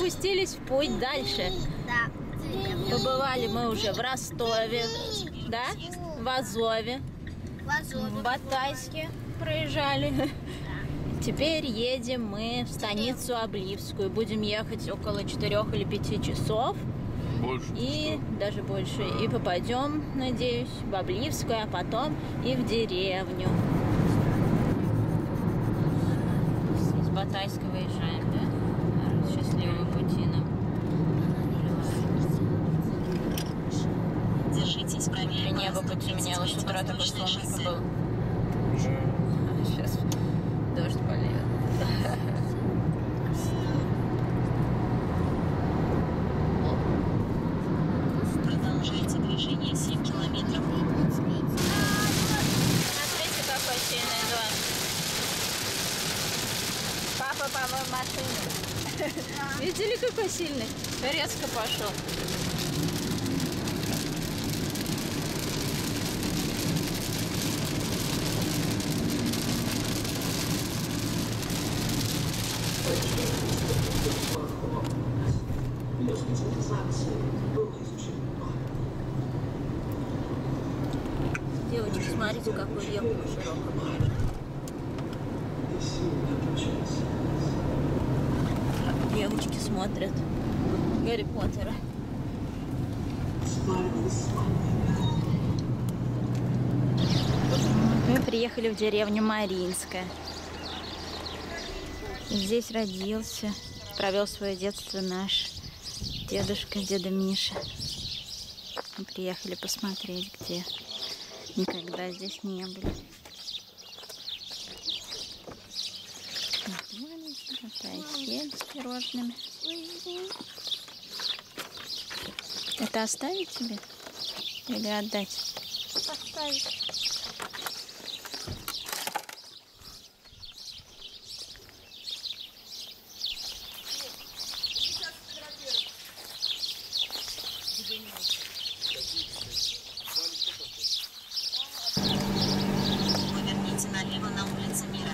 пустились в путь дальше. Да. Побывали мы уже в Ростове, да? В Азове, в Батайске проезжали. Теперь едем мы в станицу Обливскую. Будем ехать около 4 или 5 часов. Больше. И даже больше. И попадем, надеюсь, в Обливскую, а потом и в деревню. Из Батайска выезжаем, да? Счастливого пути нам. Держитесь правее. Небо потемнело, с утра такое солнышко было. Сейчас дождь польет. Продолжайте движение 7 километров. Смотрите, какой сильный дождь. Папа, в машине. Видели, какой сильный? Резко пошел. Девочки, смотрите, какой ехал широкий. Девочки смотрят Гарри Поттера. Мы приехали в деревню Маринская. Здесь родился, провел свое детство наш дедушка, деда Миша. Мы приехали посмотреть, где никогда здесь не были. Такие с пирожными. Это оставить тебе или отдать? Оставить. Поверните налево на улице Мира.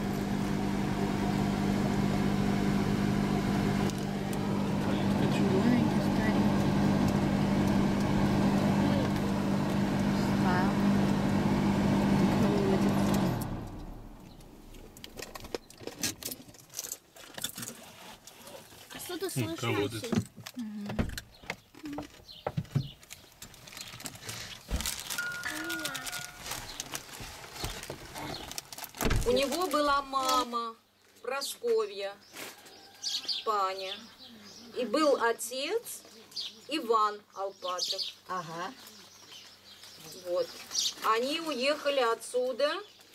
А что-то слышно? Колодец. У него была мама Прасковья, Паня. И был отец Иван Алпатов. Ага. Вот. Они уехали отсюда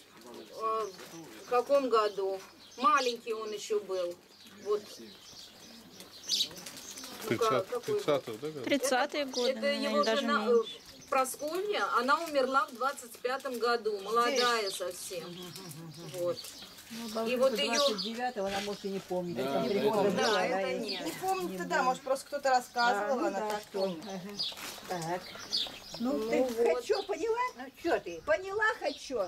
в каком году? Маленький он еще был. Вот. Ну-ка, какой год? 30-х, да? 30-е годы, Это наверное, его даже жена меньше. Прасковья, она умерла в 25-м году, молодая совсем. Вот. И вот ее... 29-го она может и не помнит. Да, Там 3 это года да. было, Да, это и- нет. Не помню-то, да, может, просто кто-то рассказывал, ну она да, так что? помнит. Ага. Так. Ну, ты вот. хоть что, поняла? Ну, что ты? Поняла хоть что?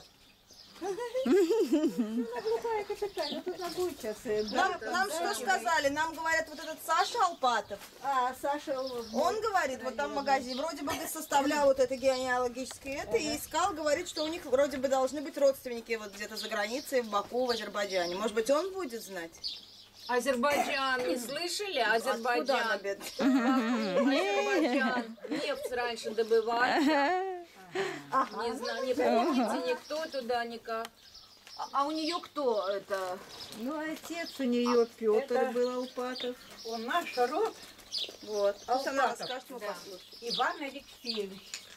Глупая капиталь, тут надо будет сейчас. Нам что сказали? Нам говорят, вот этот Саша Алпатов, А, Саша... он говорит, вот там магазин, вроде бы составлял вот это генеалогическое это, и искал, говорит, что у них вроде бы должны быть родственники вот где-то за границей, в Баку, в Азербайджане. Может быть, он будет знать? Азербайджан, не слышали? Откуда Азербайджан. она, бедная? Азербайджан. Нефть раньше добывали. Не знаю, не помните никто туда никак. А у нее кто это? Ну, отец у нее Петр это- был Алпатов. Он наш род Вот. Пусть она Алпатов. расскажет, мы послушаем. Иван Алексеевич.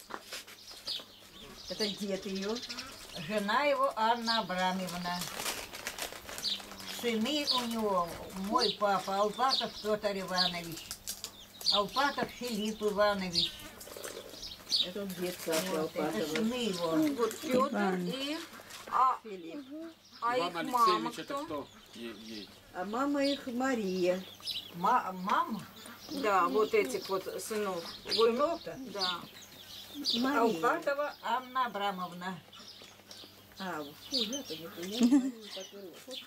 Это дед ее. Жена его Анна Абрамовна. Сыны у него, мой папа Алпатов Петр Иванович. Алпатов Филипп Иванович. Это дед Саша Вот, это Алпатова. сыны его. Вот Петр и... А их Иван мама Алексеевич, это кто? кто? Ей. А мама их Мария. Мама? Да, вот этих вот сынов. Вот, Сынов-то? да. Мария. Алпатова Анна Абрамовна. А, фу, я-то не говорю, который вот,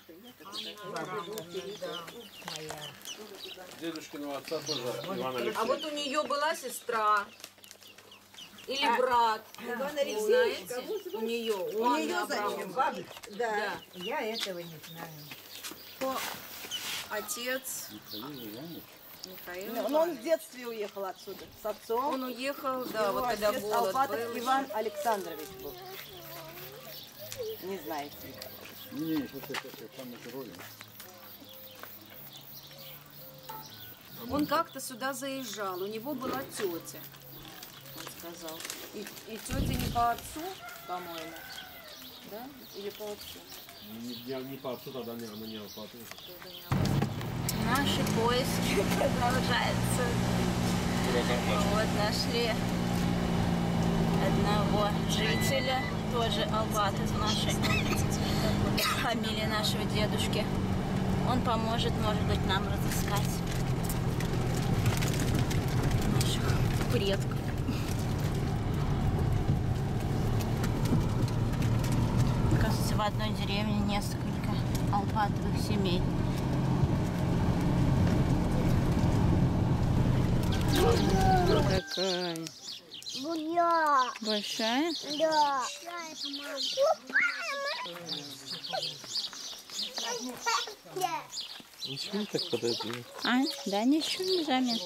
Дедушкиного отца тоже Иван А Алексеевич. вот у нее была сестра или брат. Иван Вы Алексеевич, знаете? кого звать? У нее, У Анны нее Абрамовны. зачем? Бабушка? Да. Я этого не знаю. Кто отец Михаил? Но он в детстве уехал отсюда с отцом. Он уехал, да, вот Его когда отец голод Алпатов был. Иван Александрович был. Не знаете. Не, сейчас там герой. Он как-то сюда заезжал, у него была тетя, он сказал. И тетя не по отцу, по-моему, да? Или по отцу? Не по отцу, тогда не, она не по отцу. Наши поиски продолжаются. Вот нашли одного жителя, тоже Алпатов нашей фамилии нашего дедушки. Он поможет, может быть, нам разыскать наших предков. Кажется, в одной деревне несколько Алпатовых семей. Какая? Большая? Да. Ничего не так подойти. А? Да, ничего не заметно.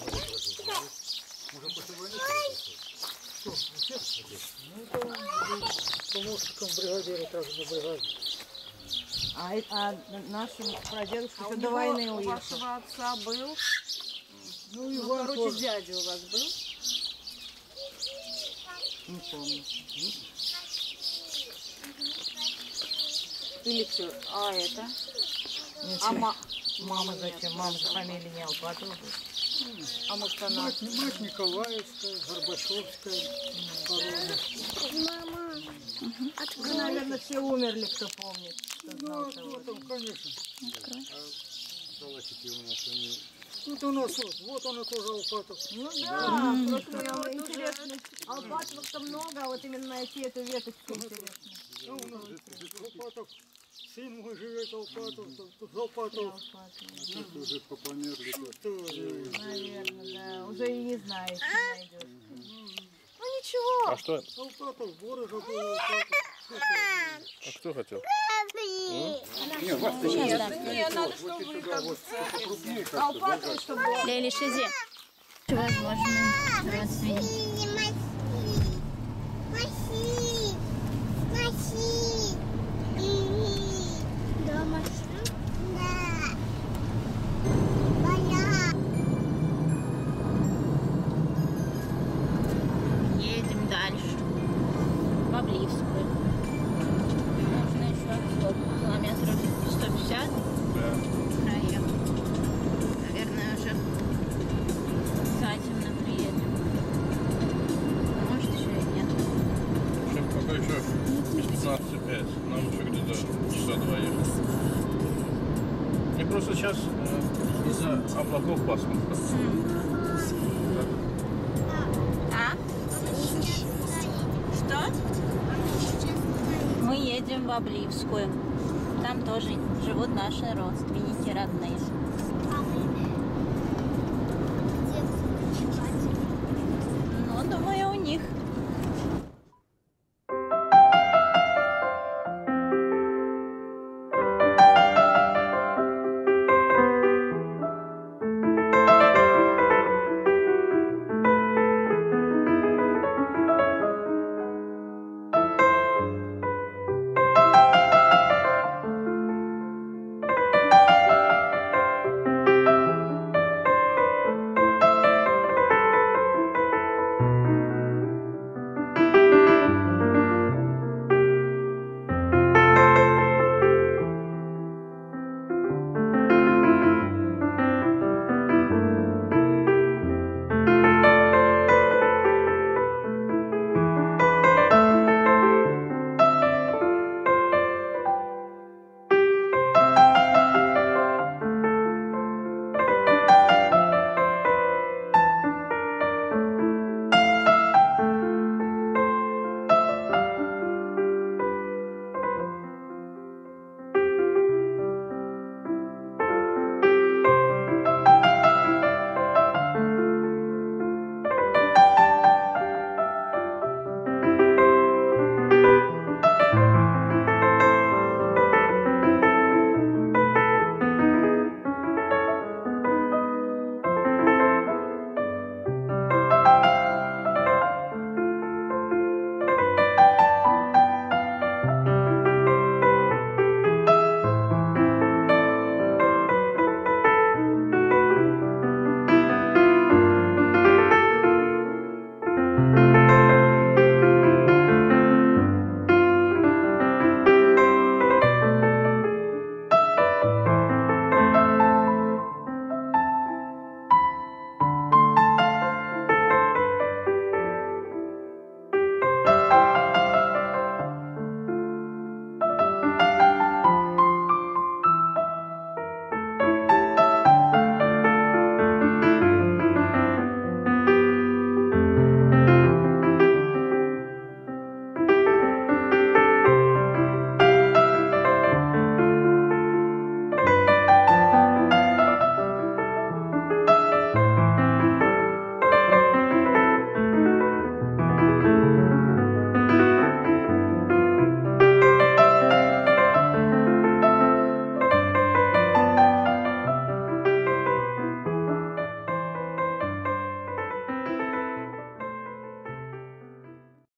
А наши прадедушки А еще у до войны него, у уехали. вашего отца был, Ну, короче, дядя у вас был? Не помню. Или кто? А это? А мама зачем? Мама же фамилия не Алпатова. А может она? Мать Николаевская, Горбачевская. Мама. Ну, наверное, все умерли, кто помнит. Кто знал Ну, того. там, конечно. Давайте у нас они... Тут у нас вот он тоже Алпатов. Ну да, просто мне интересно. Алпатовых-то много, а вот именно найти эту веточку интересно. Ну, у нас Алпатов, сын мой живет Алпатов, тут Алпатов. Уже померли. Тоже. Наверное, да. Уже и не знаешь, не найдешь. Ну ничего. А что? Алпатов, город был Алпатов. А кто хотел? Нет, надо, чтобы вы как бы Алпатовы, чтобы было. Лели, шизи. Возможно, родственники. Да, машина? Да. Едем дальше. В Обливскую. Нужно еще сколько? Километров 150 проехать. Наверное, уже затемно приедем. А может, еще и нет. Сейчас пока еще без 15,5. Нам еще где-то часа 2 ехать. Мне просто сейчас из-за облаков пасмурно. А? Что? Мы едем в Обливскую. Там тоже живут наши родственники родные. Ну, думаю, у них. Пока.